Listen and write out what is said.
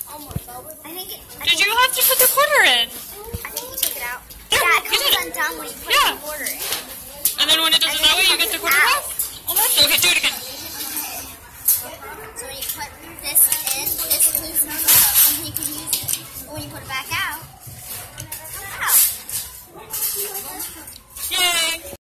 Did you have to put the quarter in? I think you took it out. Yeah, Yeah, it comes undone when you put the quarter in. And then when it does it that way, you get the quarter out? Oh, that's okay. Do it again. So when you put this in, this loosens up, and you can use it. But when you put it back out,